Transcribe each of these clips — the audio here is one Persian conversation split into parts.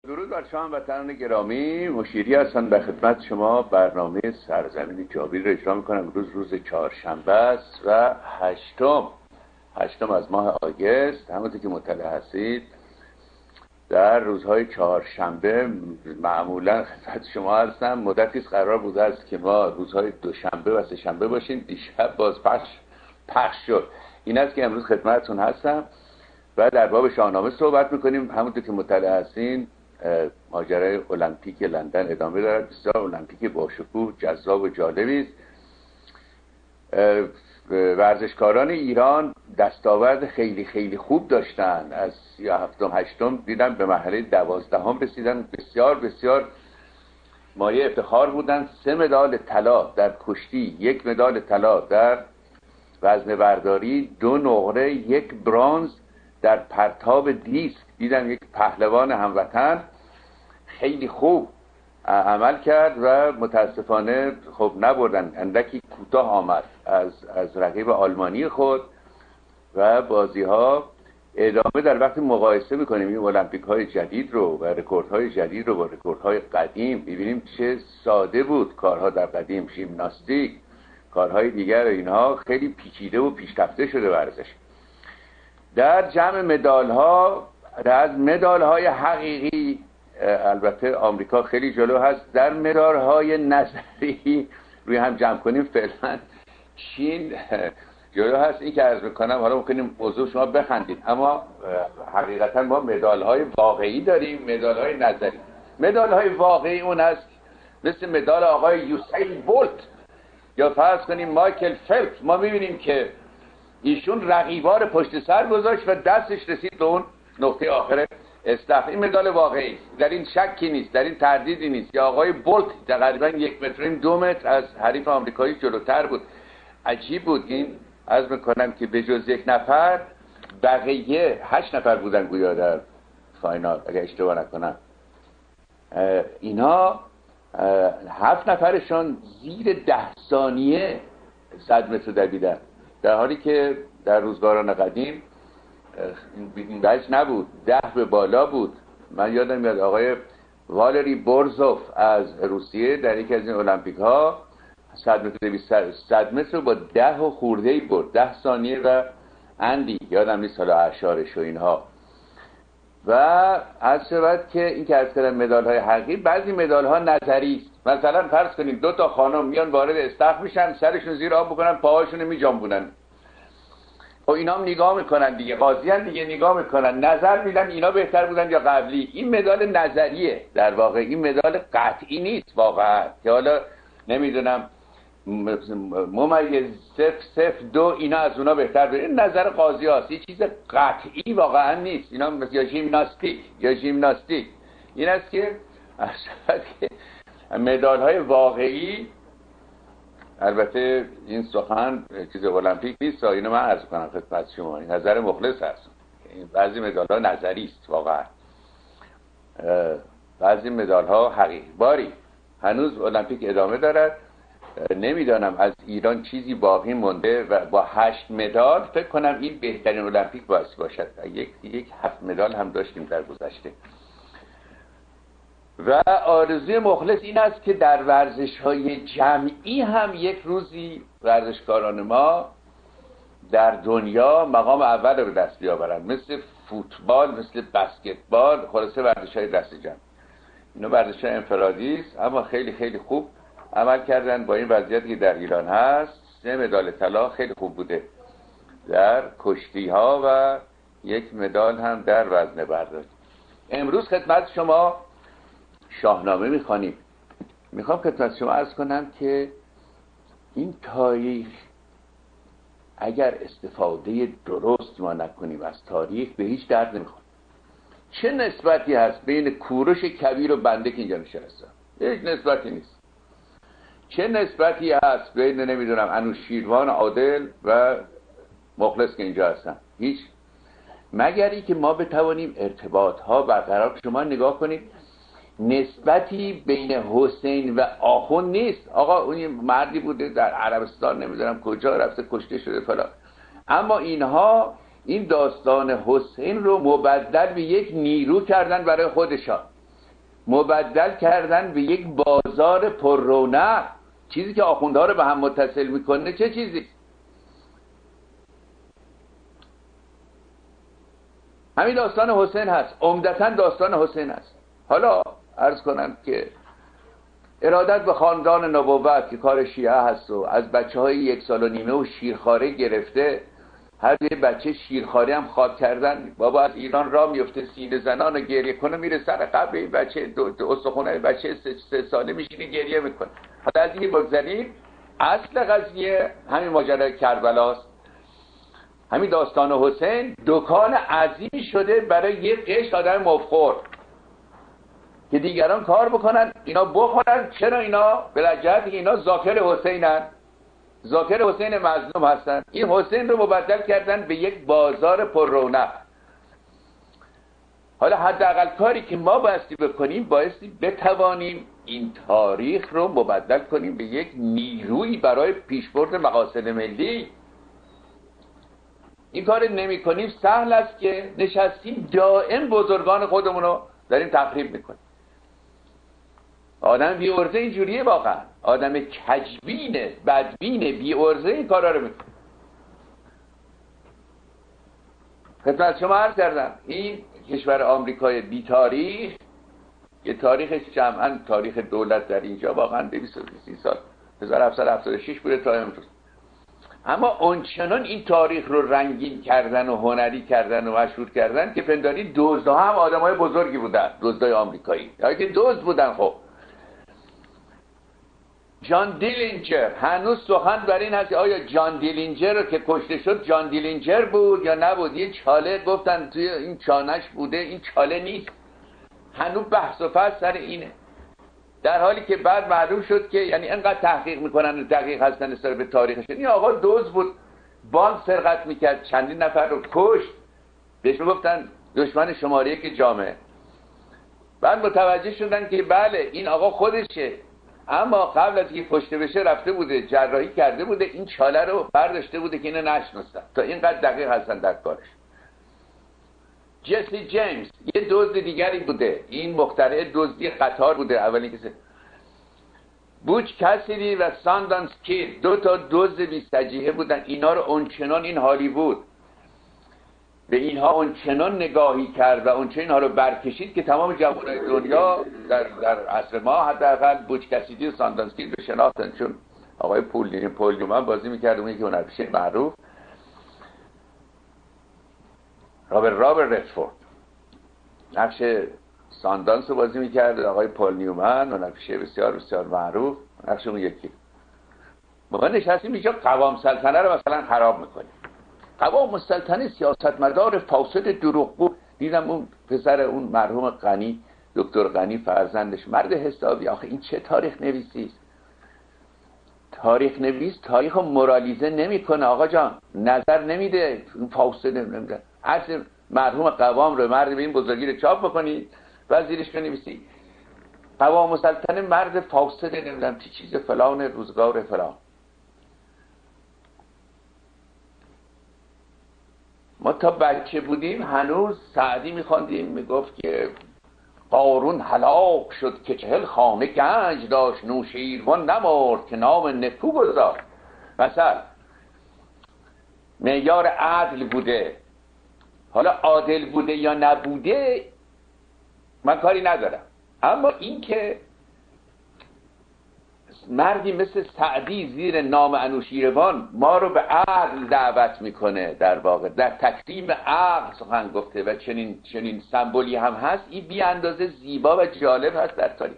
درود بر شما هموطنان گرامی. مشیری هستم در خدمت شما. برنامه سرزمین جاوید را اجرا میکنم. روز چهارشنبه است و هشتم از ماه آگست. همونطور که مطلع هستید در روزهای چهارشنبه معمولا خدمت شما هستم. مدتی قرار بوده است که ما روزهای دوشنبه و سه‌شنبه باشیم. دیشب باز پخش شد. این است که امروز خدمتتون هستم و در باب شاهنامه صحبت میکنیم. همونطور که مطلع هستین ماجرای المپیک لندن ادامه دارد. بسیار المپیک باشکوه، جذاب و جالبی است. ورزشکاران ایران دستاورد خیلی خیلی خوب داشتن. از 37م 8م دیدم به مرحله 12ام رسیدن. بسیار بسیار مایه افتخار بودن. 3 مدال طلا در کشتی، 1 مدال طلا در وزنه برداری، 2 نقره، 1 برنز در پرتاب دیسک. دیدم یک پهلوان هموطن خیلی خوب عمل کرد و متاسفانه خب نبردن. اندکی کوتاه آمد از رقیب آلمانی خود و بازی ها ادامه. در وقت مقایسه میکنیم این المپیک های جدید رو و رکورد های جدید رو با رکورد های قدیم، ببینیم چه ساده بود کارها در قدیم. ژیمناستیک، کارهای دیگر، اینها خیلی پیچیده و پیشرفته شده ورزش. در جمع مدال ها، از مدال های حقیقی البته آمریکا خیلی جلو هست. در مدال های نظری روی هم جمع کنیم فعلا چین جلو هست. این که عرض میکنم، حالا ممکنیم موضوع شما بخندید، اما حقیقتا ما مدال های واقعی داریم، مدال های نظری. مدال های واقعی اون هست مثل مدال آقای یوسین بولت یا فرض کنیم مایکل فلپس. ما میبینیم که ایشون رقیبار پشت سر گذاشت و دستش رسید به اون نقطه آخر استخر. این مدال واقعی است، در این شکی نیست، در این تردیدی نیست. یا آقای بولت تقریبا 1 متر 2 متر از حریف آمریکایی جلوتر بود. عجیب بود. این عرض میکنم که به جز 1 نفر بقیه 8 نفر بودن گویا در فاینال اگه اشتباه نکنم. اینا 7 نفرشون زیر 10 ثانیه 100 متر دویدن، در حالی که در روزگاران قدیم این وجه نبود، 10 به بالا بود. من یادم میاد آقای والری بورزوف از روسیه در یکی از این المپیک ها 100 متر با 10 و خورده‌ای برد، 10 ثانیه و اندی، یادم نیست حالا اعشارش و اینها. و از شود که این که از کردن مدال های حقیقی، بعضی مدال ها نظری است. مثلا فرض کنید 2 تا خانم میان وارد استخر میشن، سرشون زیر آب بکنن، پاهاشون میجنبونن. خب اینا هم نگاه میکنن دیگه، قاضیان دیگه نگاه میکنن، نظر میدن اینا بهتر بودن یا قبلی. این مدال نظریه در واقع، این مدال قطعی نیست واقعا که حالا نمیدونم ممیز 0.02 اینا از اونا بهتر بودن. این نظر قاضی هاست، یه چیز قطعی واقعا نیست. اینا یا ژیمناستیک این است که مدال های واقعی، البته این سخن چیز المپیک نیست، اینو من عرض کنم خدمت شما، این نظر مخلص هست. این بعضی مدال ها نظری است واقعا، بعضی مدال ها حقیقی. باری هنوز المپیک ادامه دارد. نمیدانم از ایران چیزی باقی مونده و با 8 مدال فکر کنم این بهترین المپیک باشد. یک 7 مدال هم داشتیم در گذشته. و آرزوی مخلص این است که در ورزش‌های جمعی هم یک روزی ورزشکاران ما در دنیا مقام اول رو به دست بیاورند، مثل فوتبال، مثل بسکتبال، خلاصه ورزش‌های دست جمعی. اینا ورزش‌های انفرادی است اما خیلی خیلی خوب عمل کردن. با این وضعیتی که در ایران هست 3 مدال طلا خیلی خوب بوده در کشتی‌ها و 1 مدال هم در وزنه برداری. امروز خدمت شما شاهنامه میخوانیم. میخوام خدمت شما عرض کنم که این تاریخ اگر استفاده درست ما نکنیم از تاریخ به هیچ درد نمیخوره. چه نسبتی هست بین کوروش کبیر و بنده که اینجا نشسته؟ هیچ نسبتی نیست. چه نسبتی هست بین نمیدونم انوشیروان عادل و مخلص که اینجا هستن؟ هیچ. مگر ای که ما بتوانیم ارتباط ها برقرار. شما نگاه کنید نسبتی بین حسین و آخوند نیست. آقا اون مردی بوده در عربستان نمیدونم کجا رفته کشته شده فلان، اما اینها این داستان حسین رو مبدل به یک نیرو کردن برای خودشان. مبدل کردن به یک بازار پر رونق. چیزی که آخوندها رو به هم متصل میکنه چه چیزی؟ همین داستان حسین هست، عمدتاً داستان حسین هست. حالا عرض کنم که ارادت به خاندان نبوت که کار شیعه هست و از بچه‌های 1 سال و نیمه و شیرخواره گرفته، هر یه بچه شیرخواره هم خواب کردن، بابا از ایران راه میفته سینه زنان و گریه کنه، میره سر قبر این بچه استخونه بچه 3 ساله میشینه گریه میکنه. حالا از این بگذاریم، اصل قضیه همین ماجرای کربلاست. همین داستان حسین دکان عظیمی شده برای یه قشر آدم مفخور که دیگران کار بکنن اینا بخورن. چرا اینا؟ به لجهت که اینا ذاکر حسینن، ذاکر حسین مظلوم هستن. این حسین رو مبدل کردن به یک بازار پر رونق. حالا حداقل کاری که ما بایستی بکنیم، بایستی بتوانیم این تاریخ رو مبدل کنیم به یک نیرویی برای پیشبرد مقاصد ملی. این کار نمی کنیم سهل است که نشستیم دائم بزرگان خودمون رو داریم تخریب میکنیم. آدم بی ارزه اینجوریه، واقعا آدم کجبینه، بدبینه، بی ارزه این کارا رو میکنه. خدمت شما عرض کردم این کشور آمریکای بی تاریخ، یه تاریخش جمعاً تاریخ دولت در اینجا واقعا 230 سال 1776 بوده تا امروز، اما اونچنان این تاریخ رو رنگین کردن و هنری کردن و مشهور کردن که پنداری دزدها هم آدمای بزرگی بودن، دزدای آمریکایی یا که دزد بودن. خب جان دیلینجر، هنوز سخن بر این هست آیا جان دیلینجر رو که کشته شد جان دیلینجر بود یا نبود. یه چاله گفتن توی این چانش بوده، این چاله نیست. هنوز بحث و فصل سر اینه، در حالی که بعد معلوم شد که یعنی انقدر تحقیق میکنن و دقیق هستن سر به تاریخش. این آقا دزد بود، بانک سرقت میکرد، چندین نفر رو کشت، بهش میگفتن دشمن شماره 1 جامعه. بعد متوجه شدن که بله این آقا خودشه، اما قبل از اینکه کشته بشه رفته بوده جراحی کرده بوده، این چاله رو برداشته بوده که اینو نشناسن. تا اینقدر دقیق هستن در کارش. جسی جیمز یه دزد دیگری بوده، این مخترع دزدی قطار بوده اولین کسی. بوچ کسیدی و ساندانس کید 2 تا دزد بی‌سجیحه بودن. اینا رو اونچنان این هالیوود به اینها اونچنان نگاهی کرد و اونچنان اینها رو برکشید که تمام جوانای دنیا در عصر ما حداقل بوچ کسیدی و ساندانس کید رو شناختن، چون آقای پول نیومن بازی می‌کرد، اون یکی هنرپیشه معروف رابرت رچفورد نقش ساندانس رو بازی میکرد، آقای پول نیومن هنرپیشه بسیار بسیار معروف نقش اون یکی. ما نشستیم اینجا قوام سلطنه رو مثلا خراب میکنیم. قوام سلطنه سیاستمدار فاسد دروغگو. دیدم اون پسر اون مرحوم غنی، دکتر غنی فرزندش، مرد حسابی. آخه این چه تاریخ نویسی است؟ تاریخ نویس تاریخ رو مورالیزه نمیکنه آقا جان، نظر نمیده، فاسد نمیده. اصل مرحوم قوام رو مرد به این بزرگی رو چاپ بکنی و زیرش بنویسی قوام السلطنه مرد فاسد نمیدونم چی چیز فلان روزگار فلان. ما تا بچه بودیم هنوز سعدی میخواندیم، میگفت که قارون هلاک شد که 40 خانه گنج داشت، نوشیروان نمرد که نام نکو گذاشت. مثلا معیار عدل بوده. حالا عادل بوده یا نبوده من کاری ندارم، اما این که مردی مثل سعدی زیر نام انوشیروان ما رو به عقل دعوت میکنه، در واقع در تکریم عقل سخن گفته و چنین سمبولی هم هست، این بی اندازه زیبا و جالب هست در تاریخ.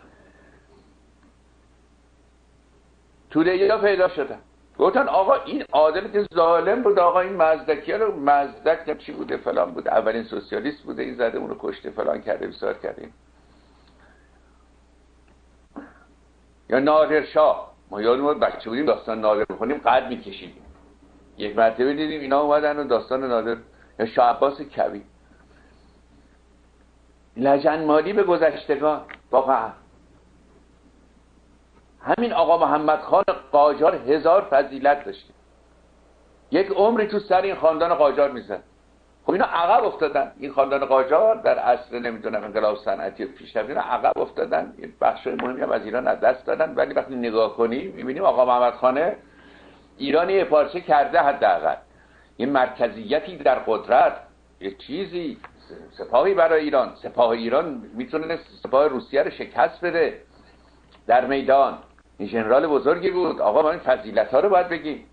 توده ها پیدا شدن گفتن آقا این عادل که ظالم بود، آقا این مزدکی رو مزدک چی بوده فلان بوده، اولین سوسیالیست بوده، این زده اون رو کشته فلان کرده بسار کرده. یا نادر شاه، ما یادمون بچه بودیم داستان نادر بخونیم قد میکشیدیم. یک مرتبه دیدیم اینا اومدن و داستان نادر. یا شاه عباس کبیر، لجنمالی به گذشتگان. واقعا همین آقا محمد خان قاجار 1000 فضیلت داشته، یک عمری تو سر این خاندان قاجار میزد. خب اینا عقب افتادن. این خاندان قاجار در عصر نمیدونم انقلاب صنعتی پیشرفت اینا عقب افتادن، یه بخشای مهمی هم از ایران از دست دادن. ولی وقتی نگاه کنیم می‌بینیم آقا محمد خانه ایران یه پارچه کرده، حداقل یه مرکزیتی در قدرت، یه چیزی، سپاهی برای ایران. سپاه ایران میتونه سپاه روسیه رو شکست بده در میدان. این ژنرال بزرگی بود. آقا ما این فضیلت‌ها رو باید بگیم.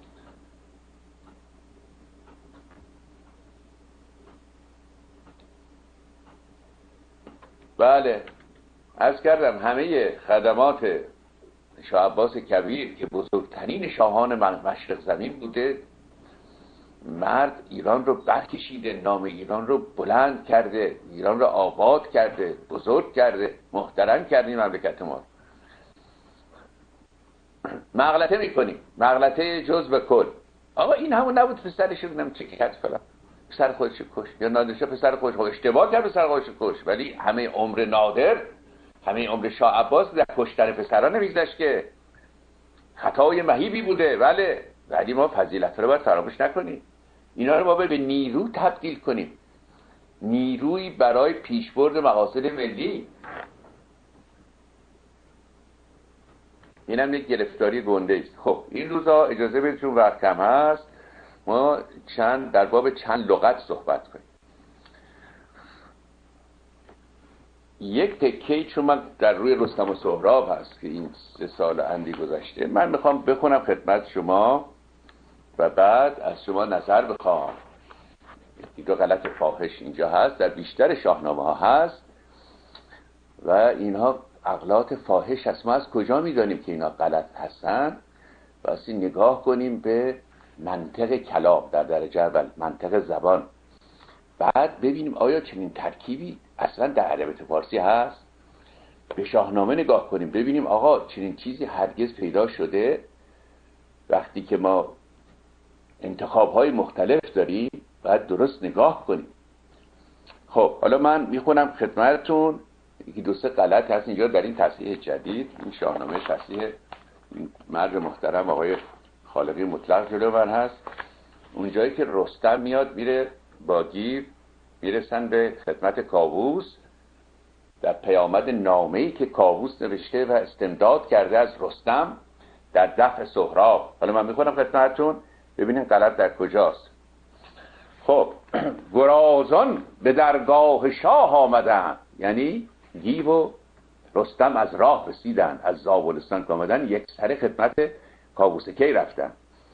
بله، عرض کردم همه خدمات شاه عباس کبیر که بزرگترین شاهان مشرق زمین بوده، مرد ایران رو برکشیده، نام ایران رو بلند کرده، ایران رو آباد کرده، بزرگ کرده، محترم کرده این مملکت ما. مغلطه میکنیم، مغلطه جزء کل. آقا این همون نبود پسرش رو نمی‌دونم چه کرد فلان، پسر خودش کش، یا نادرشاه پسر خودش اشتباه کرد پسر خودش کش. ولی همه عمر نادر، همه عمر شاه عباس در کشتن پسران نمیگذشت که، خطای مهیبی بوده. بله، ولی ما فضیلت رو باید فراموش نکنیم. اینا رو ما به نیرو تبدیل کنیم، نیروی برای پیشبرد مقاصد ملی. اینم یک گرفتاری گنده است. خب این روزا اجازه بدید چون وقت کم هست ما در باب چند لغت صحبت کنیم. یک تکه چون من در روی رستم و سهراب هست که این 3 سال اندی گذشته، من میخوام بخونم خدمت شما و بعد از شما نظر بخوام. دو غلط فاحش اینجا هست، در بیشتر شاهنامه ها هست و اینها اغلاط فاحش هست. ما از کجا میدانیم که اینا غلط هستن؟ واسه نگاه کنیم به منطق کلام در درجه اول، منطق زبان. بعد ببینیم آیا چنین ترکیبی اصلا در ادبیات فارسی هست. به شاهنامه نگاه کنیم ببینیم آقا چنین چیزی هرگز پیدا شده. وقتی که ما انتخاب‌های مختلف داریم باید درست نگاه کنیم. خب حالا من میخونم خدمتتون. یکی 2-3 غلط هست اینجا در این تصحیح جدید، این شاهنامه تصحیح مرد محترم آقای خالقی مطلق جلو من هست. اونجایی که رستم میاد میره با گیو میرسن به خدمت کاووس، در پیامد نامه‌ای که کاووس نوشته و استمداد کرده از رستم در دفع سهراب. حالا من میخونم خدمتتون ببینین غلط در کجاست. خب گرازان به درگاه شاه آمدن، یعنی گیو و رستم از راه رسیدن، از زابلستان آمدن، یک سر خدمت کاووس کی رفتن.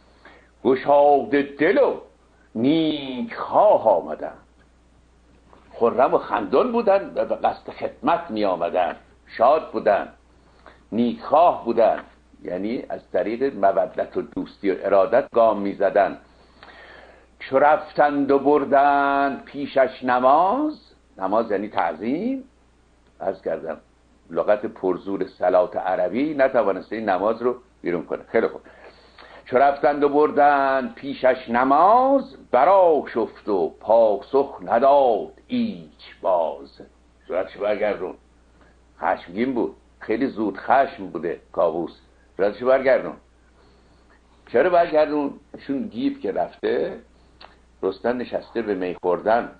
گشاده دل و نیک خواه آمدن، خرم و خندان بودن و به قصد خدمت می آمدن، شاد بودن، نیک خواه بودن، یعنی از طریق مودت و دوستی و ارادت گام می زدن. چو رفتند و بردند پیشش نماز، نماز یعنی تعظیم. عرض کردم لغت پرزور صلات عربی نتوانسته این نماز رو بیرون کنه. خیلی خوب. چو رفتند و بردند پیشش نماز، برا شفت و پاسخ نداد ایچ باز. صورتش برگردون، خشمگین بود، خیلی زود خشم بوده کاووس. صورتش برگردون. چرا برگردون؟ چون گیو که رفته، رستم نشسته به می خوردن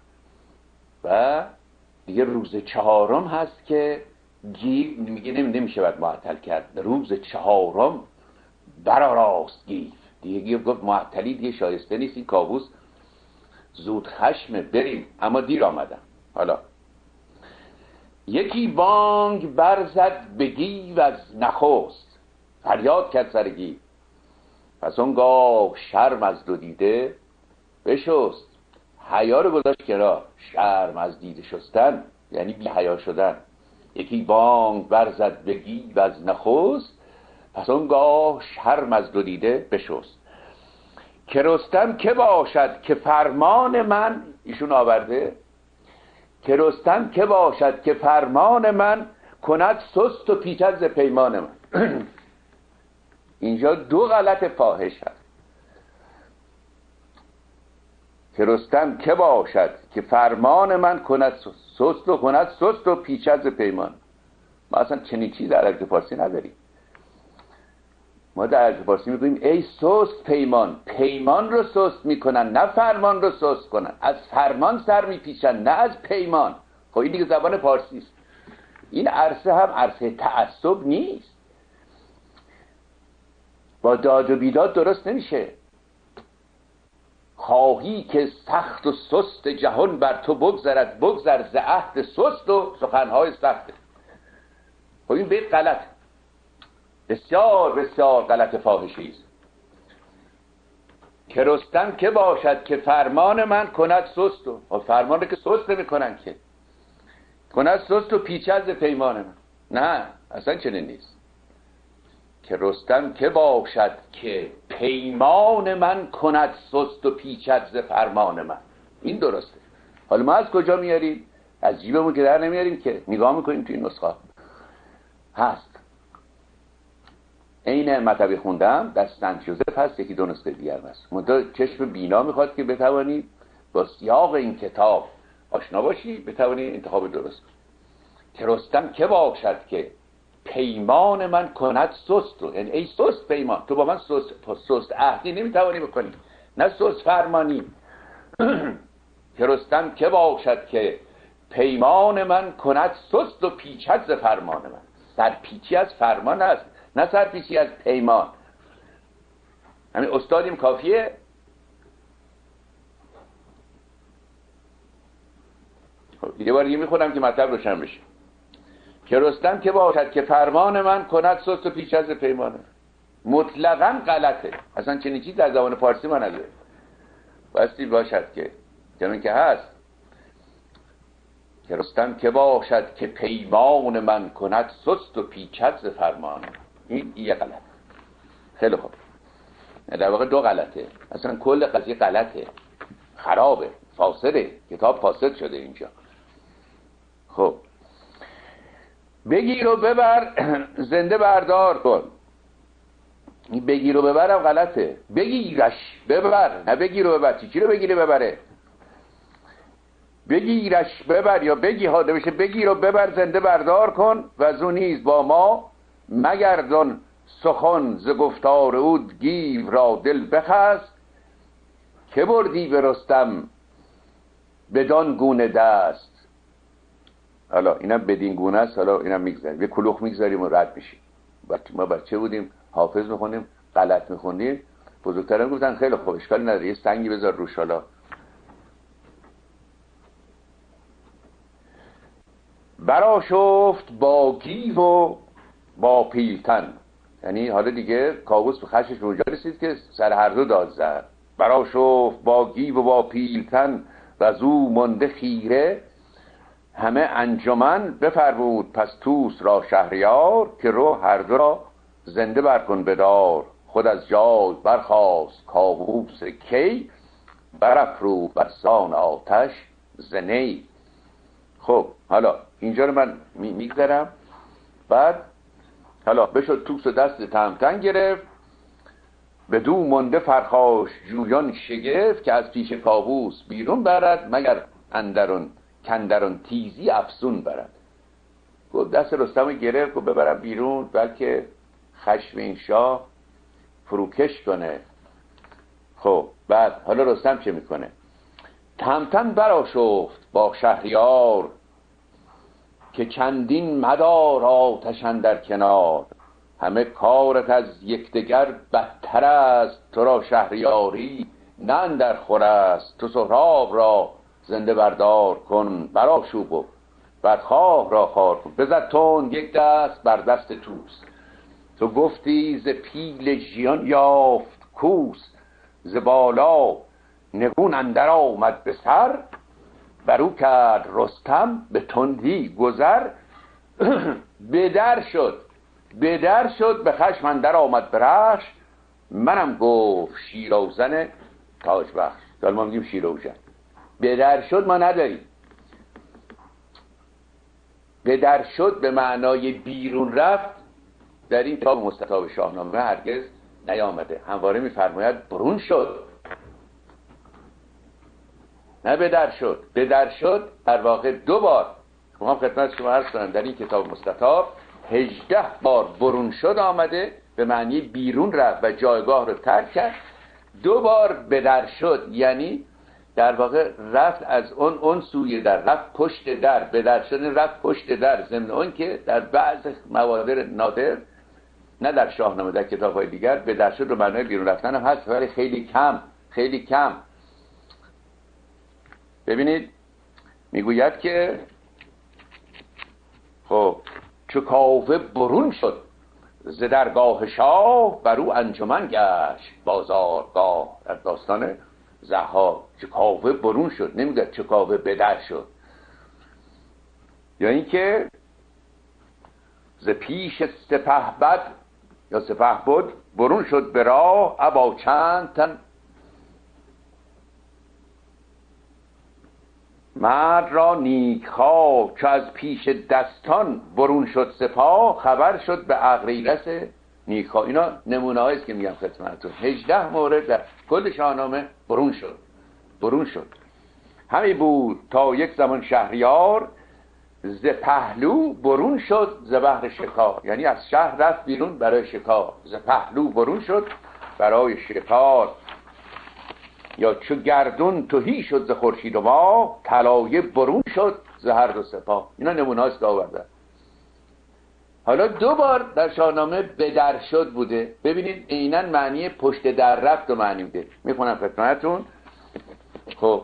و دیگه روز 4 هست که گیو میگه نمیشه باید معطل کرد. روز 4 برآراست گیو. دیگه گیو گفت معطلی دیگه شایسته نیست، این کاووس زود خشمه، بریم. اما دیر آمدن. حالا یکی بانگ برزد به گیو از نخست، فریاد کرد سر گیو. پس اونگاه شرم از دو دیده بشست. حیا رو گذاشت کنار. شرم از دیده شستن یعنی بی حیا شدن. یکی بانگ برزد به گیو از نخست، پس اونگاه شرم از دو دیده بشست. که رستم که باشد که فرمان من، ایشون آورده، که رستم که باشد که فرمان من، کند سست و پیچد ز پیمان من. اینجا 2 غلط فاحش هست. که رستم که باشد که فرمان من، کند سست و پیچد ز پیمان. ما اصلا چنین چیز در ادبیات فارسی نداریم. ما در عربی فارسی میگوییم ای سست پیمان. پیمان رو سست میکنن، نه فرمان رو سست کنن. از فرمان سر میپیچن، نه از پیمان. خب این دیگه زبان فارسی است. این عرصه هم عرصه تعصب نیست. با داد و بیداد درست نمیشه. خواهی که سخت و سست جهان بر تو بگذرد، بگذر ز عهد سست و سخنهای سخت. خب این بیت غلط، بسیار بسیار غلط فاحشه‌ای است. که رستم که باشد که فرمان من کند سست و فرمان که سست نمی‌کنن که کند سست و پیچد ز پیمان من. نه اصلا چنین نیست. که رستم که باشد که پیمان من کند سست و پیچد ز فرمان من. این درسته. حالا ما از کجا میاریم؟ از جیبمون که در نمیاریم که. نگاه میکنیم تو این نسخه هست. این مطبی خوندم در سنت جوزف هست، یکی دو نسخه دیگر هست. منتها چشم بینا میخواد که بتوانی با سیاق این کتاب آشنا باشی، بتوانی انتخاب درست. که رستم که باشد که پیمان من کند سست و، یعنی ای سست پیمان، تو با من سست عهدی نمیتوانی بکنی، نه سست فرمانی. که رستم که باشد که پیمان من کند سست و پیچد ز فرمان من. سرپیچی از فرمان است، نه سرپیچی از پیمان. همین استادیم کافیه. یه بار دیگه میخونم که مطلب روشن بشه. که رستم که باشد که فرمان من کند سست و پیچد ز پیمان من. مطلقاً غلطه. اصلا چنین چیزی در زبان فارسی ما نداره. باستی باشد که چنین که هست. که رستم که باشد که پیمان من کند سست و پیچد ز فرمان. این یه غلط. خیلی خوب. در واقع دو غلطه. اصلا کل قضیه غلطه، خرابه، فاسده. کتاب فاسد شده اینجا. خب بگیر و ببر زنده بردار کن. این بگیر و ببرم غلطه. بگیرش ببر، نه بگیر و ببر. چی رو بگیره ببره؟ بگیرش ببر یا بگی هاده بشه. بگیر و ببر زنده بردار کن و از اون نیز با ما مگردان سخن ز گفتار او گیو را دل بخست. که بردی به رستم بدان گونه دست. حالا اینم بدین گونه است. حالا اینم میگذاریم، یه کلوخ میگذاریم و رد میشیم. ما بچه بودیم حافظ میخونیم غلط میخونیم، بزرگترم گفتن خیلی خوب اشکالی نداره یه سنگی بذار روش. حالا برآشفت با گیو و با پیلتن. یعنی حالا دیگه کاووس به خشمش به اونجا رسید که سر هر دو داد زد. برآشفت با گیو و با پیلتن و از او مانده خیره. همه انجمن بفرمود پس طوس را شهریار. که رو هر دو را زنده برکن بدار. خود از جای برخاست کاووس کی. برافروخت برسان آتش ز نی. خب حالا اینجا رو من میگذارم. بعد حالا بشد طوس دست تهمتن گرفت. بدو مانده فرخاش جویان شگفت. که از پیش کاووس بیرون برد مگر کندرون تیزی افسون برد. گفت دست رستم گرفت و ببرم بیرون بلکه خشم این شاه فروکش کنه. خب بعد حالا رستم چه میکنه؟ تهمتن برآشفت با شهریار. که چندین مدار آتش اندر کنار. همه کارت از یکدیگر بدتر است. تو را شهریاری نه اندر خور است. تو سهراب را زنده بردار کن. برآشوب و بدخواه را خار کن. بزد تند یک دست بر دست طوس. تو گفتی ز پیل ژیان یافت کوس. ز بالا نگون اندر آمد به سر. برو کرد رستم به تندی گذر. بدر شد به خشم اندر آمد برش. منم گفت شیراوزن تاج بخش. حالا ما میگیم شیراوزن. بدر شد ما نداریم. بدر شد به معنای بیرون رفت در این کتاب مستطاب شاهنامه هرگز نیامده. همواره میفرماید برون شد، نه بدر شد. بدر شد در واقع دو بار. ما خدمت شما عرض کنم در این کتاب مستطاب 18 بار برون شد آمده به معنی بیرون رفت و جایگاه رو ترک کرد. 2 بار به در شد، یعنی در واقع رفت از اون سوی در، رفت پشت در. به در شدن رفت پشت در، ضمن اون که در بعض موادر نادر، نه در شاهنامه، در کتاب‌های دیگر به در شد رو معنای بیرون رفتن هم هست، ولی خیلی کم، خیلی کم. ببینید میگوید که خب چو کاوه برون شد ز درگاه شاه، بر او انجمن گشت بازارگاه. در داستان ضحاک چو کاوه برون شد، نمیگه چو کاوه به در شد. یا اینکه ز پیش سپهبد یا سپهبد برون شد به راه، ابا چند تن مرد را نیکخواه. چو از پیش دستان برون شد سپاه، خبر شد به اغریرث نیکخواه. اینا نمونه هاییست که میگم خدمتتون. 18 مورد در کل شاهنامه برون شد، برون شد. همی بود تا یک زمان شهریار، ز پهلو برون شد ز بهر شکار. یعنی از شهر رفت بیرون برای شکار. ز پهلو برون شد برای شکار. یا چو گردون تهی شد ز خورشید و ماه، طلایه برون شد ز هر دو سپاه. اینا نمونه هاست که آوردن. حالا 2 بار در شاهنامه به در شد بوده. ببینید عیناً معنی پشت در رفت و معنی بوده. میخونم خدمتتون. خب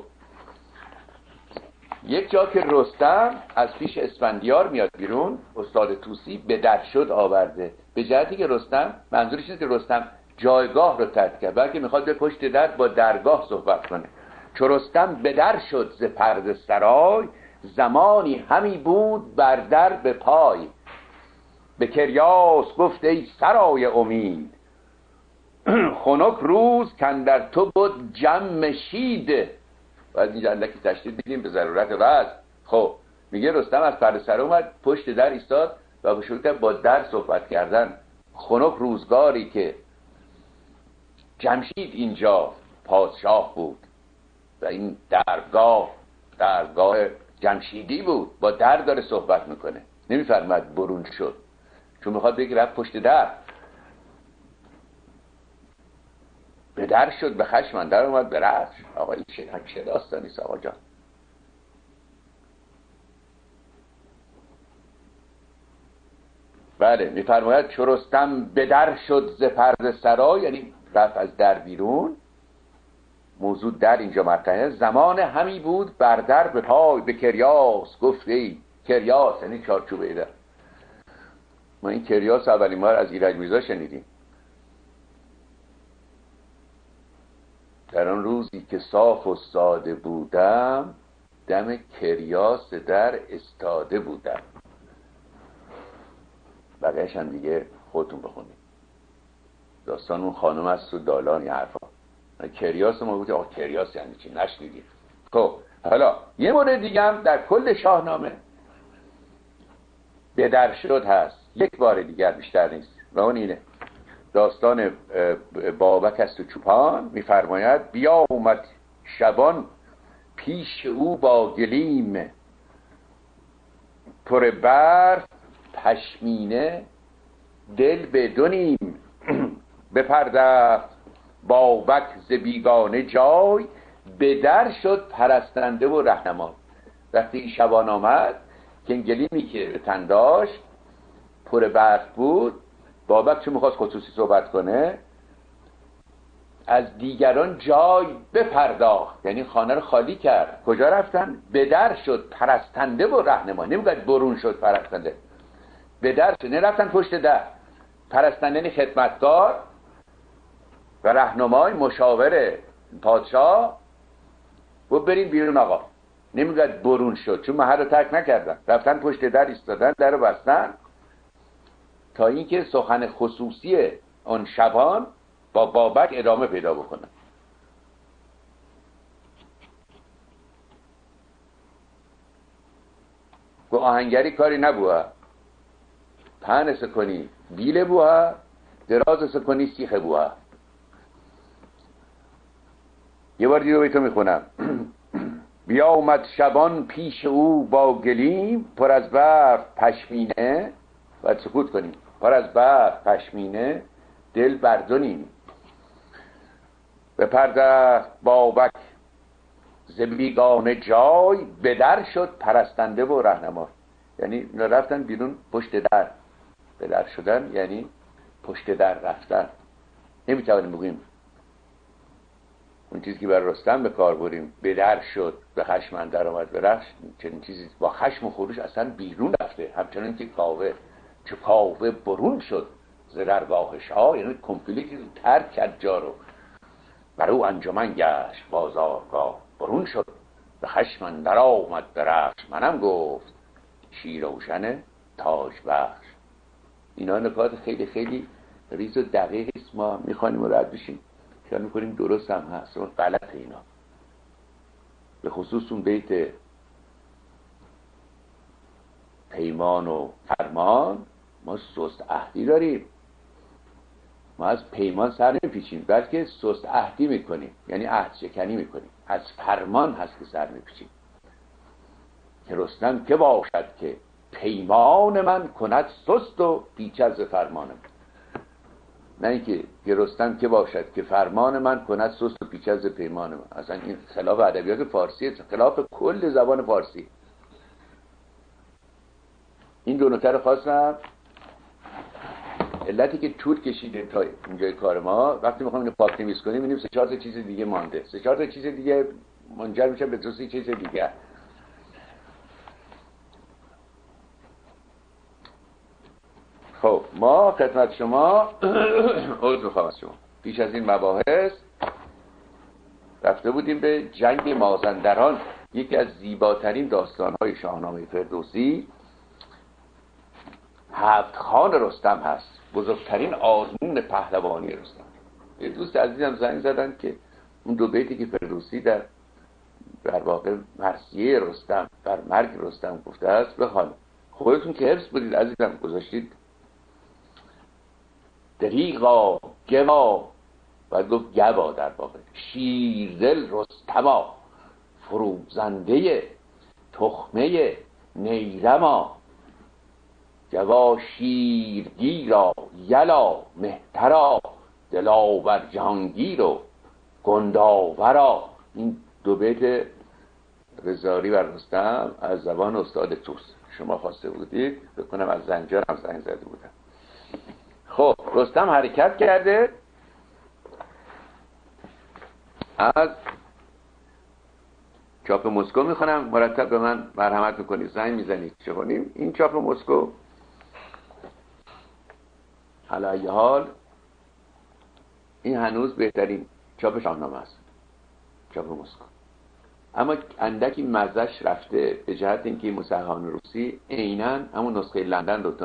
یک جا که رستم از پیش اسفندیار میاد بیرون، استاد طوسی به در شد آورده، به جهتی که رستم منظورش نیست که رستم جایگاه رو ترک کرد، بلکه میخواد به پشت در با درگاه صحبت کنه. چو رستم به در شد ز پرده سرای، زمانی همی بود بر در به پای. به کریاس گفت ای سرای امید، خنک روز کاندر تو بود جمشید. باید اینجا اندکی تشدید بدیم به ضرورت وقت. خب میگه رستم از پرده سر اومد، پشت در ایستاد و شروع کرد با در صحبت کردن. خنک روزگاری که جمشید اینجا پادشاه بود و این درگاه جمشیدی بود، با در داره صحبت میکنه. نمیفرماد برون شد، چون میخواد بگه رفت پشت در. به در شد، به خشم در اومد، به رفت. آقا این چه داستانیست آقا جان؟ بله میفرماید چو رستم به در شد ز پرده سرای، یعنی رفت از در بیرون. موضوع در اینجا مطرحه. زمان همی بود بر در به پای، به کریاس گفت ای. کریاس یعنی چارچوبه در. ما این کریاس اولین بار از ایرج میرزا شنیدیم. در آن روزی که صاف و ساده بودم، دم کریاس در استاده بودم. بقیه‌اش هم دیگه خودتون بخونید. داستان اون خانم است و دالان یه حرفا. کریاس ما گفتیم آقا کریاس یعنی چی؟ نشنیدیم. خب حالا یه مورد دیگه هم در کل شاهنامه به در شد هست، یک بار دیگر، بیشتر نیست، و اون اینه. داستان بابک است و چوپان. میفرماید بیا اومد شبان پیش او با گلیم، پر برف پشمینه دل به دو نیم. بپردخت بابک ز بیگانه جای، به در شد پرستنده و رهنمای. وقتی شبان آمد که این گلیمی که به تن داشت پر برف بود، بابک چون میخواست خصوصی صحبت کنه از دیگران جای بپرداخت، یعنی خانه رو خالی کرد. کجا رفتن؟ به در شد پرستنده و رهنمای. نمیگه برون شد پرستنده، به در شد، نرفتن پشت در. پرستنده یعنی خدمتکار و رهنمای، مشاور پادشاه. و بریم بیرون آقا. نمیگه برون شد، چون محل رو ترک نکردن، رفتن پشت در ایستادن، در رو بستن تا اینکه سخن خصوصی اون شبان با بابک ادامه پیدا بکنن. گو آهنگری کاری نبوه، پهن سکنی بیل بوه، دراز سکنی سیخ بوه. یه بار دیگه بیتو میخونم. بیا اومد شبان پیش او با گلیم، پر از برف پشمینه. باید سکوت کنیم. پر از برف پشمینه دل بردنیم. بپرده بابک ز بیگانه جای، به در شد پرستنده و رهنما. یعنی رفتن بیرون پشت در. به در شدن یعنی پشت در رفتن. نمیتوانیم بگیم اون چیزی که بر رستم به کار بریم به در شد به خشم اندر آمد به رخش، چنین چیزی با خشم و خروش اصلا بیرون رفته. همچنان که کاوه چه کاوه برون شد ز درگاه شاه، یعنی کمپلیت ترک کرد جا رو. بر او انجمن گشت بازارگاه، برون شد به خشم اندر آمد به رخش. منم گفت شیروشن تاج بخش. اینا نکات خیلی خیلی ریز و دقیق است. ما میخوانیم و رد بشیم، خیال میکنیم درست هم هست، اما غلط اینا. به خصوص اون بیت پیمان و فرمان، ما سست عهدی داریم. ما از پیمان سر نمیپیچیم بلکه سست عهدی میکنیم، یعنی عهد شکنی میکنیم. از فرمان هست که سر میپیچیم. که رستم که باشد که پیمان من کند سست و پیچد ز فرمان من. نه اینکه رستم که باشد که فرمان من کند سست و پیچد ز پیمان من. اصلا این خلاف ادبیات فارسی، خلاف کل زبان فارسی. این دو نکته رو خواستم. علتی که طول کشیده تا اینجای کار ما، وقتی میخوام اینو پاک نویس کنیم میبینیم 3-4 تا چیز دیگه مانده. 3-4 تا چیز دیگه منجر میشه به 2-3 چیز دیگه. خب ما خدمت شما عذر میخوام از شما. پیش از این مباحث رفته بودیم به جنگ مازندران، یکی از زیباترین داستانهای شاهنامه فردوسی. 7 خان رستم هست، بزرگترین آزمون پهلوانی رستم. یه دوست عزیزم زنگ زدن که اون 2 بیتی که فردوسی در واقع مرثیه رستم بر مرگ رستم گفته است بخوان. خودتون که حفظ بودید عزیزم، گذاشتید دریغا گوا، باید گفت گوا در واقع، شیردل رستما فروزنده تخمه نیرما، گوا شیرگیرا یلا مهترا دلاور جهانگیر و گنداورا. این 2 بیت رضایی بر رستم از زبان استاد توس شما خواسته بودید، بکنم از زنجان هم زنگ زده بودم. خب رستم حرکت کرده از چاپ مسکو. میخونم مرتب به من مرحمت میکنید، زنگ میزنید چه کنیم. این چاپ مسکو علی حال این هنوز بهترین چاپ شاهنامه است، چاپ مسکو. اما اندکی مزهش رفته به جهت اینکه مصححان روسی عیناً همون نسخه لندن رو تا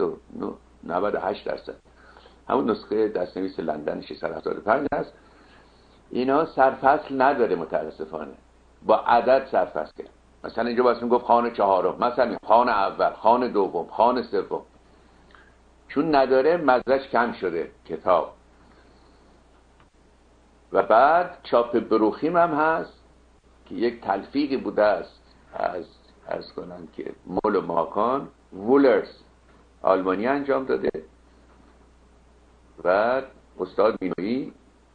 98% همون نسخه دستنویس لندن 675 هست. اینا سرفصل نداره متاسفانه، با عدد سرفصل کرد. مثلا اینجا واسه گفت خان چهارم، مثلا خان اول، خان دوم، خان سوم. چون نداره مزهش کم شده کتاب. و بعد چاپ بروخیم هم هست که یک تلفیقی بوده است از کنن که مول و ماکان وولرز آلمانی انجام داده و استاد مینویی،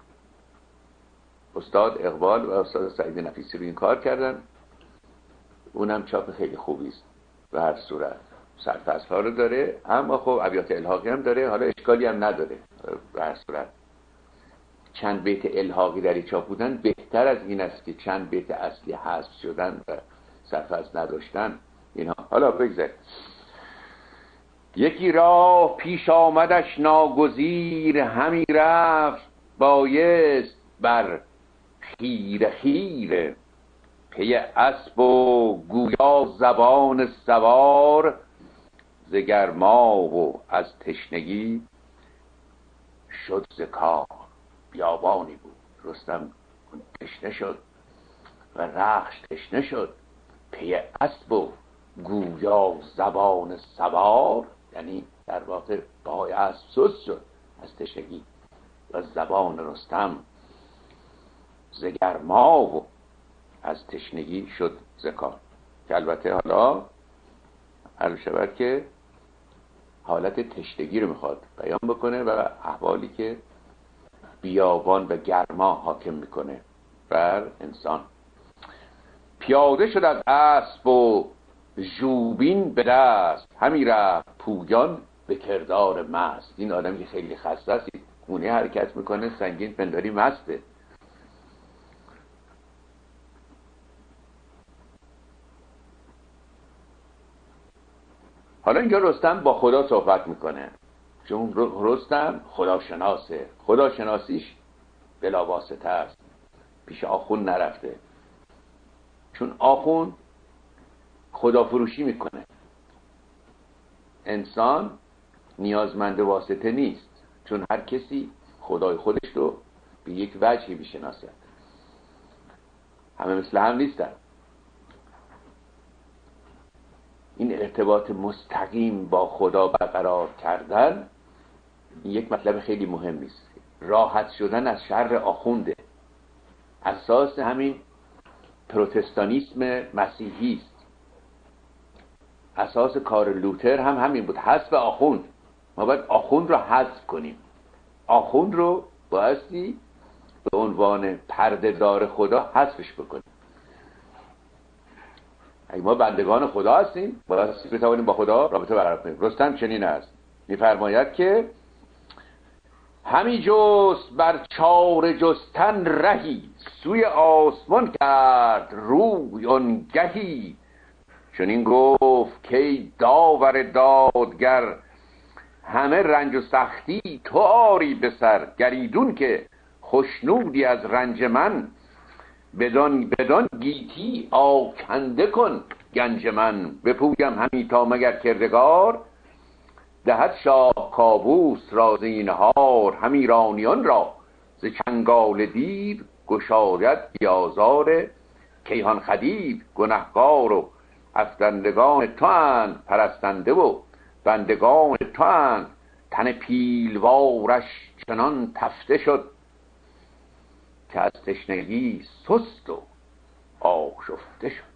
استاد اقبال و استاد سعید نفیسی رو این کار کردن. اونم چاپ خیلی خوبی است به هر صورت. سرفصل ها رو داره، اما خب ابیات الحاقی هم داره، حالا اشکالی هم نداره. به هر صورت چند بیت الحاقی در این چاپ بودن بهتر از این است که چند بیت اصلی حذف شدن و سرفصل نداشتن. اینها حالا بگذاریم. یکی راه پیش آمدش ناگزیر، همی رفت بایست بر خیره خیره، پی اسب و گویا زبان سوار، ز گرما و از تشنگی شد ز کار. بیابانی بود، رستم تشنه شد و رخش تشنه شد. پی اسب و گویا زبان سوار، یعنی در واقع پای اسب سست شد از تشنگی و زبان رستم ز گرما و از تشنگی شد ز کار. که البته حالا عرض شود که حالت تشنگی رو میخواد بیان بکنه و احوالی که بیابان و گرما حاکم میکنه بر انسان. پیاده شد از اسب و ژوبین به دست، همی رفت پویان به کردار مست. این آدمی که خیلی خسته است، گونه حرکت میکنه، سنگین پنداری مسته. حالا اینجا رستم با خدا صحبت میکنه، چون رستم خداشناسه. خداشناسیش بلا واسطه است، پیش آخوند نرفته، چون آخوند خدافروشی میکنه. انسان نیازمند واسطه نیست، چون هر کسی خدای خودش رو به یک وجهی میشناسه. همه مثل هم نیستن. این ارتباط مستقیم با خدا برقرار کردن یک مطلب خیلی مهمی است. راحت شدن از شر آخونده. اساس همین پروتستانیسم مسیحی است. اساس کار لوتر هم همین بود، حذف آخوند. ما باید آخوند رو حذف کنیم. آخوند رو بایستی به عنوان پرده دار خدا حذفش بکنیم. اگه ما بندگان خدا هستیم، بایستی بتوانیم با خدا رابطه برقرار کنیم. رستم چنین است، می‌فرماید که همی جست بر چار جستن رهی، سوی آسمان کرد روی آنگهی. چنین گفت که داور دادگر، همه رنج و سختی تو آری به سر. گریدون که خوشنودی از رنج من، بدان گیتی آکنده کن گنج من. بپویم همی تا مگر کردگار، دهد شاه کابوس را زینهار. هم ایرانیان را ز چنگال دیو، گشاید بیازار کیهان خدیو. گنهگار و افگندگان تو اند، پرستنده و بندگان تو اند. تن پیلوارش چنان تفته شد، که از تشنگی سست و آشفته شد.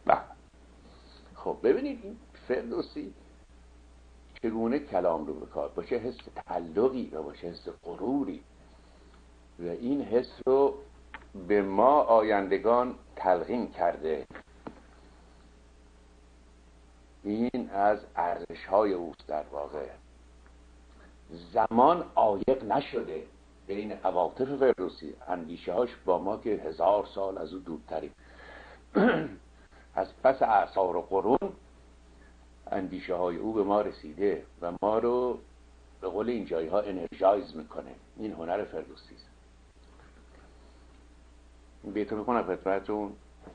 خب ببینید این فردوسی چگونه کلام رو بکار، با چه حس تعلقی و با چه حس غروری، و این حس رو به ما آیندگان تلقین کرده. این از ارزش‌های اوست. در واقع زمان عایق نشده بین عواطف فردوسی، اندیشه‌هاش با ما که 1000 سال از او دورتریم. از پس اعصار و قرون اندیشه های او به ما رسیده و ما رو به قول این جایی ها انرژایز میکنه. این هنر فردوسی است. این بیتو میکنم خدمتتون.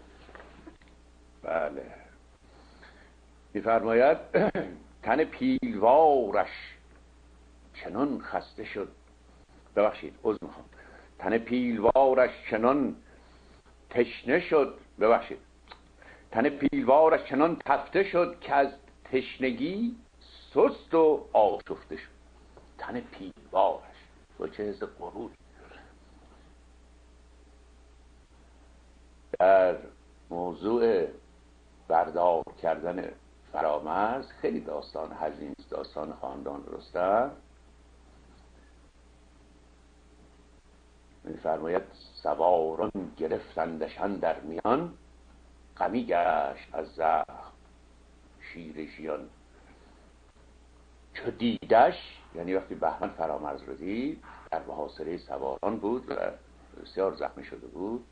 بله، میفرماید تن پیلوارش چنان خسته شد، ببخشید عذر میخوام، تن پیلوارش چنان تشنه شد، ببخشید، تن پیلوارش چنان تفته شد، که از تشنگی سست و آشفته شد. تن پیلوارش با چه حس غرور. در موضوع بردار کردن فرامرز خیلی داستان حزین است، داستان خاندان رستم. می‌فرماید سواران گرفتندشان در میان، غمی گشت از زخم شیر ژیان. چو دیدش، یعنی وقتی بهمن فرامرز رو دید، در محاصره سواران بود و بسیار زخمی شده بود.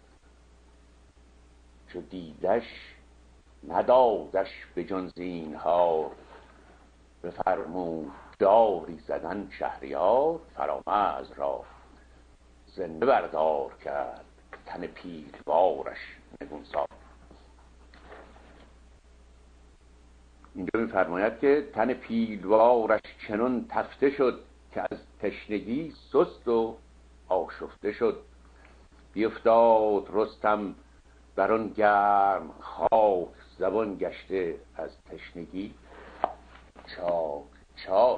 چو دیدش ندادش به جان زینهار، بفرمود داری زدن شهریار. فرامرز را زنده بردار کرد، تن پیلوارش نگونسار. اینجا می‌فرماید که تن پیلوارش چنان تفته شد، که از تشنگی سست و آشفته شد. بیفتاد رستم بر آن گرم خاک، زبان گشته از تشنگی چاک چاک.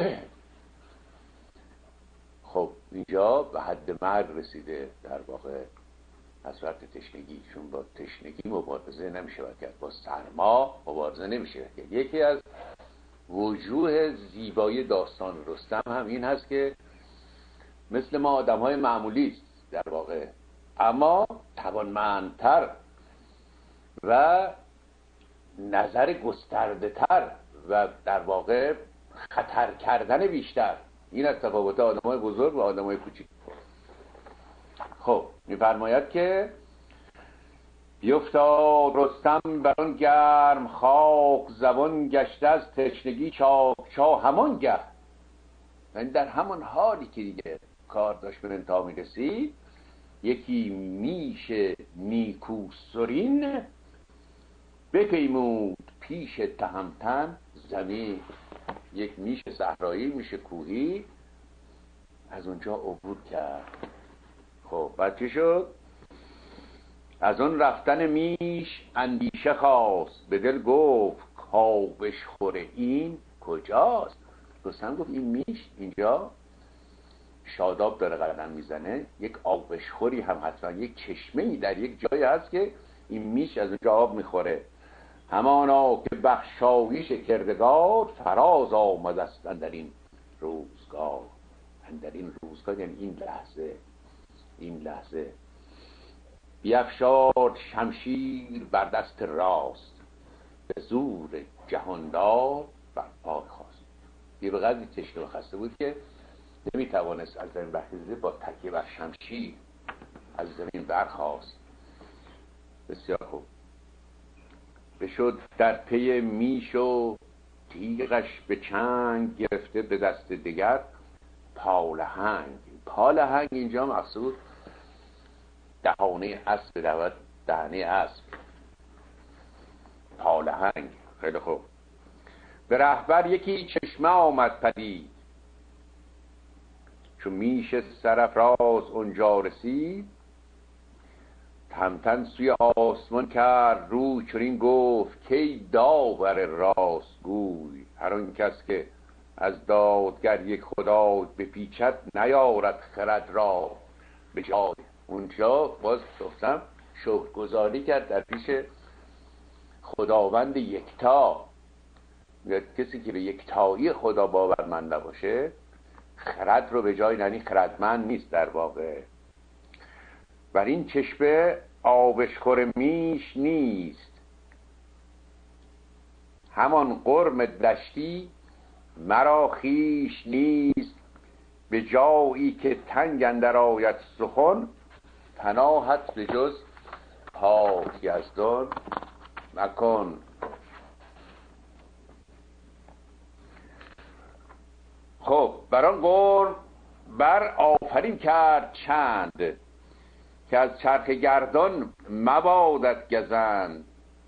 خب اینجا به حد مرگ رسیده در واقع از فرط تشنگی، چون با تشنگی مبارزه نمیشه کرد، با سرما مبارزه نمیشه کرد. یکی از وجوه زیبایی داستان رستم هم این هست که مثل ما آدم‌های معمولی است در واقع، اما توانمندتر و نظر گسترده تر و در واقع خطر کردن بیشتر. این از تفاوت آدم‌های بزرگ و آدم‌های کوچیک. خب می‌فرماید که بیفتاد رستم بر آن گرم خاک، زبان گشته از تشنگی چاک همان گه. یعنی در همان حالی که دیگه کار داشت به انتها می‌رسید، یکی میش نیکوسرین بپیمود پیش تهمتن زمین. یک میش صحرایی، میش کوهی، از اونجا عبور کرد. خب بعد چی شد؟ از اون رفتن میش اندیشه خواست، به دل گفت کآبش خوره این کجاست. رستم گفت این میش اینجا شاداب داره قدم میزنه، یک آبشخوری هم حتما، یک چشمه‌ای در یک جایی هست که این میش از اونجا آب میخوره. همانا که بخشایش کردگار، فراز آمد است اندر این روزگار. اندر این روزگار یعنی این لحظه بیفشارد شمشیر بر دست راست، به زور جهاندار بر پای خواست. یه به قدری تشنه و خسته بود که نمیتوانست از زمین برخیزه، با تکیه بر شمشیر از زمین برخاست. بسیار خوب. بشد در پی میش و تیغش به چنگ، گرفته به دست دیگر پالهنگ. پالهنگ اینجا مقصود دهانه اسب دود، دهنه اسب، پالهنگ. خیلی خوب. به رهبر یکی چشمه آمد پدید، چون میش سرافراز اونجا رسید. تهمتن سوی آسمان کرد روی، چنین گفت کی داور راست گوی. هر آن کس که از دادگر یک خدای بپیچد، نیارد خرد را به جای. اونجا باز گفتم شکرگزاری کرد در پیش خداوند یکتا. کسی که به یکتایی خدا باورمند نباشه، خرد رو به جای یعنی خردمند نیست در واقع. بر این چشمه آبشخور میش نیست، همان قرم دشتی مرا خیش نیست. به جایی که تنگ اندر آید سخن، پناهت به جز پاک یزدان مکن. خب بران قرم بر آفرین کرد چند، که از چرخ گردان مبادت گزند.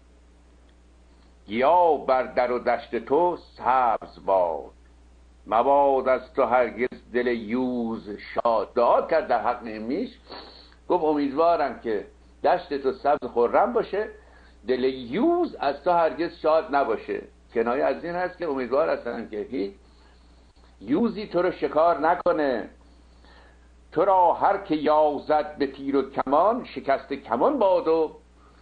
گیا بر در و دشت تو سبز باد، مباد از تو هرگز دل یوز شاد. دعا کرد در حق میش، گفت امیدوارم که دشت تو سبز خرم باشه، دل یوز از تو هرگز شاد نباشه. کنایه از این هست که امیدوار هستن که هیچ یوزی تو رو شکار نکنه. تو را هر که یازد به تیر و کمان، شکست کمان باد و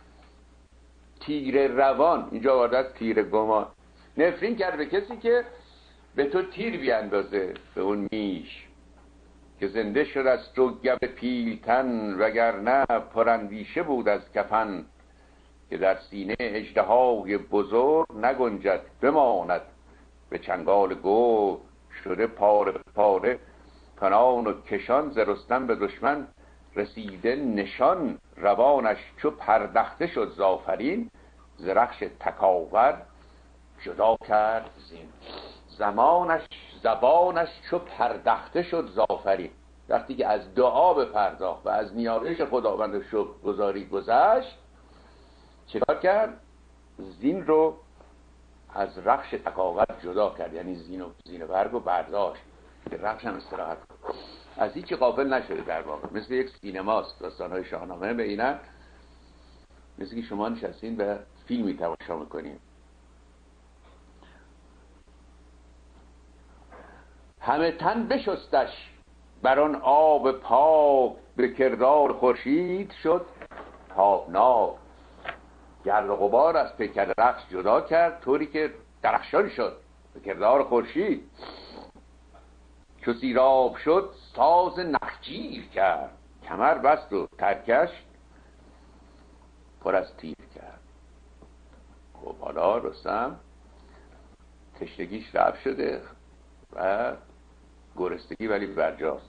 تیر روان. اینجا وارد تیر گمان. نفرین کرد به کسی که به تو تیر بیاندازه، به اون میش که زنده شد از تو گب پیلتن، وگرنه پراندیشه بود از کفن. که در سینه اژدهای بزرگ نگنجد، بماند به چنگال گرگ. شده پاره پاره کنان و کشان، ز رستم به دشمن رسیده نشان. روانش چو پردخته شد زآفرین، ز رخش تکاور جدا کرد زین. زبانش چو پردخته شد زآفرین، وقتی که از دعا بپرداخت و از نیایش خداوند شکرگزاری گذشت، چیکار کرد؟ زین رو از رخش تکاور جدا کرد، یعنی زین برگ رو برداشت که رخش هم استراحت کرد. از هیچ غافل نشده در واقع. مثل یک سینماست داستان‌های شاهنامه. به اینن مثل که شما نشستین به فیلمی تماشا میکنین. همه تن بشستش بر آن آب پاک، به کردار خورشید شد تابناک. گرد و غبار از پیکر رخش جدا کرد، طوری که درخشان شد. به کردار خورشید. چو سیراب شد ساز نخجیر کرد، کمر بست و ترکش پر از تیر کرد. خب حالا رستم تشنگیش رفع شده و گرسنگی ولی برجاست.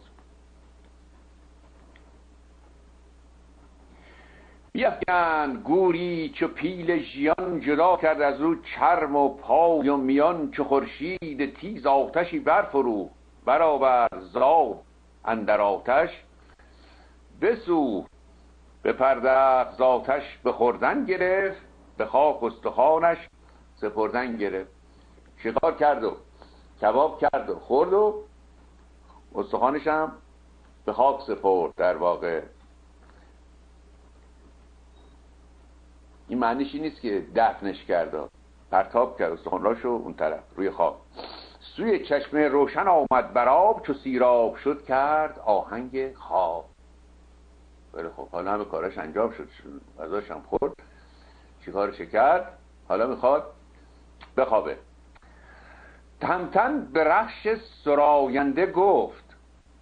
بیفکند گوری چو پیل ژیان، جدا کرد از او چرم و پای و میان. چو خورشید تیز آتشی برفروخت، برآورد زاب اندر آتش بسوخت. بپردخت ز آتش بخوردن گرفت، به خاک استخوانش سپردن گرفت. شکار کرد و کباب کرد و خورد و استخوانش هم به خاک سپرد. در واقع این معنیش این نیست که دفنش کرد، پرتاب کرد استخواناشو اون طرف روی خاک. سوی چشمه روشن آمد بر آب، چو سیراب شد کرد آهنگ خواب. بله خب حالا همه کاراش انجام شد، غذاش هم خورد، چیکارش کرد؟ حالا میخواد بخوابه. تهمتن به رخش سراینده گفت.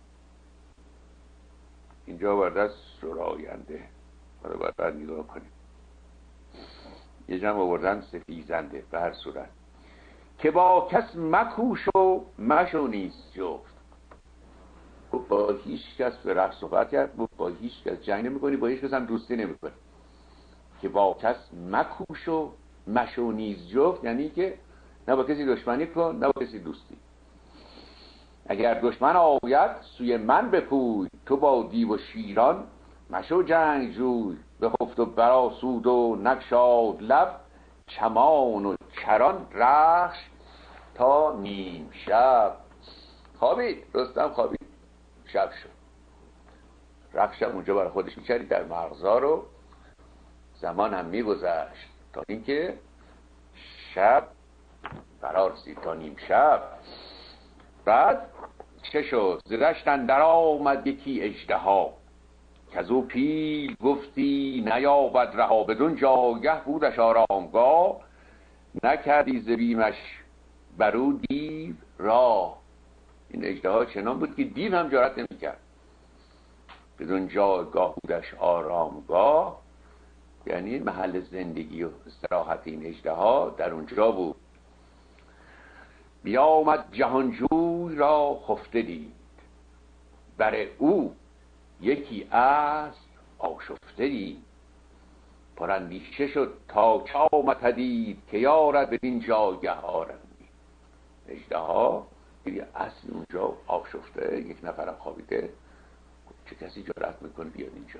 اینجا ورده سراینده، حالا باید نگاه کنیم. یه جمع آوردن سفیزنده. به هر صورت که با کس مکوش و مشو نیست جفت. با هیچ کس به رفت صحبت کرد، با هیچ کس جنگ نمی کنی، با هیچ کس هم دوستی نمی کنی. که با کس مکوش و مشو نیز جفت، یعنی که نه با کسی دشمنی کن نه با کسی دوستی. اگر دشمن آید سوی من بپوی، تو با دیو و شیران مشو جنگ جوی. بخفت و برآسود و نگشاد لب، چمان و چران رخش تا نیم شب. خوابید، رستم خوابید، شب شد. رخشم اونجا برای خودش میچرید در مغزا رو. زمان هم میگذشت تا اینکه شب فرا رسید، تا نیم شب. بعد چه شد؟ ز دشت اندر آمد یکی اژدها، کز او پیل گفتی نیابد رها. بدون جایگه بودش آرامگاه، نکردی ز بیمش برو دیو راه. این اژدها چنان بود که دیو هم جرأت نمی‌کرد. بدون جایگاه بودش آرامگاه، یعنی محل زندگی و استراحت این اژدها در اونجا بود. بیامد جهانجوی را خفته دید، بر او یکی اسب آشفته دید. پراندیشه شد تا چه آمد پدید، که یارد بدین جایگه آرمی. اژدها دیدی اسب اونجا آشفته، یک نفرم خوابیده، چه کسی جرأت میکنه بیاد اینجا؟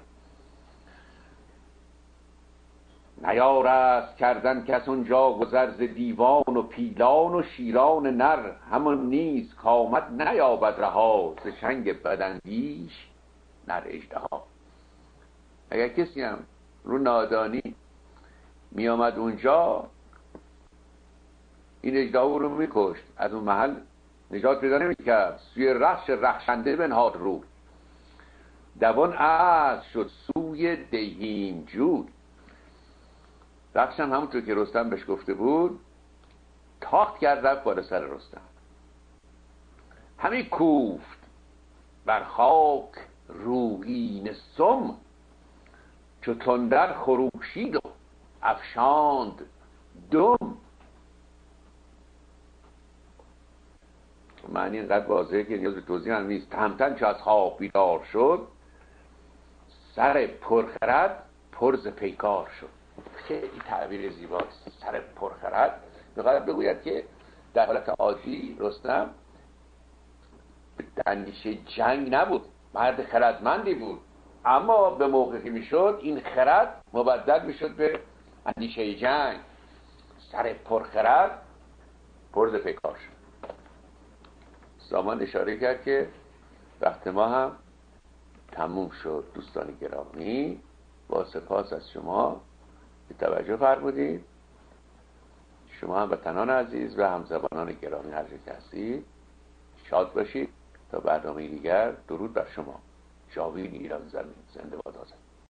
نیارست کردن کس اونجا گذر ز دیوان و پیلان و شیران نر. همون نیز کامد نیابد رها، ز چنگ بداندیش نر اژدها. اگر کسی هم رو نادانی می آمد اونجا، این اژدها رو میکشت، از اون محل نجات پیدا نمیکرد. سوی رخش رخشنده بنهاد رو، دوان از شد سوی دیهیم جود. رخش هم همونطور که رستم بهش گفته بود تاخت کرد رفت بالا سر رستم. همی کوفت بر خاک رویین سم، چو تندر خروشید و افشاند دم. معنی اینقدر واضحه که نیاز به توضیح هم نیست. تهمتن چو از خواب بیدار شد، سر پرخرد پر ز پیکار شد. خیلی تعبیر زیباست، سر پرخرد. می‌خواهد بگوید که در حالت عادی رستم به اندیشه جنگ نبود، مرد خردمندی بود، اما به موقعی میشد این خرد مبدل میشد به اندیشه جنگ. سر پرخرد پر ز پیکار شد. سامان اشاره کرد که وقت ما هم تموم شد. دوستان گرامی، با سپاس از شما که توجه فرمودید. شما هم وطنان عزیز و همزبانان گرامی هر جا که هستید شاد باشید. تا برنامه دیگر، درود بر شما. جاوید ایران زمین زنده باد آزاد.